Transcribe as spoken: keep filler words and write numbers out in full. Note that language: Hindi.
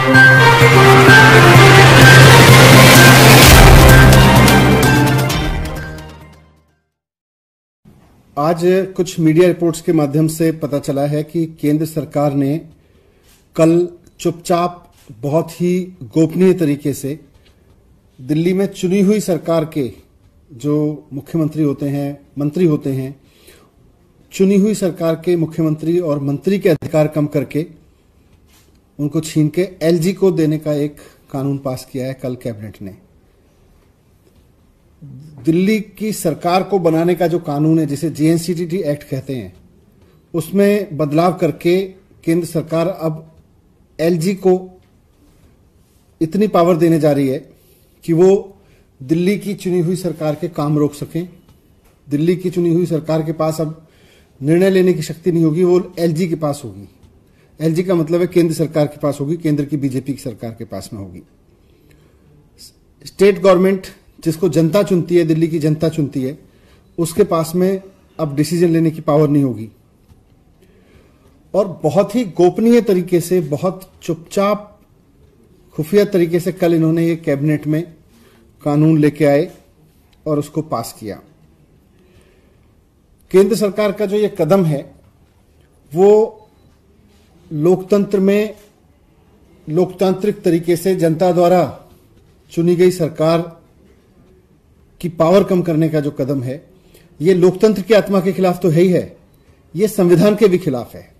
आज कुछ मीडिया रिपोर्ट्स के माध्यम से पता चला है कि केंद्र सरकार ने कल चुपचाप बहुत ही गोपनीय तरीके से दिल्ली में चुनी हुई सरकार के जो मुख्यमंत्री होते हैं, मंत्री होते हैं, चुनी हुई सरकार के मुख्यमंत्री और मंत्री के अधिकार कम करके उनको छीन के एलजी को देने का एक कानून पास किया है कल कैबिनेट ने। दिल्ली की सरकार को बनाने का जो कानून है, जिसे जेएनसीटीटी एक्ट कहते हैं, उसमें बदलाव करके केंद्र सरकार अब एलजी को इतनी पावर देने जा रही है कि वो दिल्ली की चुनी हुई सरकार के काम रोक सकें। दिल्ली की चुनी हुई सरकार के पास अब निर्णय लेने की शक्ति नहीं होगी, वो एलजी के पास होगी। एलजी का मतलब है केंद्र सरकार के पास होगी, केंद्र की बीजेपी की सरकार के पास में होगी। स्टेट गवर्नमेंट जिसको जनता चुनती है, दिल्ली की जनता चुनती है, उसके पास में अब डिसीजन लेने की पावर नहीं होगी। और बहुत ही गोपनीय तरीके से, बहुत चुपचाप खुफिया तरीके से कल इन्होंने ये कैबिनेट में कानून लेके आए और उसको पास किया। केंद्र सरकार का जो ये कदम है वो लोकतंत्र में लोकतांत्रिक तरीके से जनता द्वारा चुनी गई सरकार की पावर कम करने का जो कदम है, ये लोकतंत्र की आत्मा के खिलाफ तो है ही है, ये संविधान के भी खिलाफ है।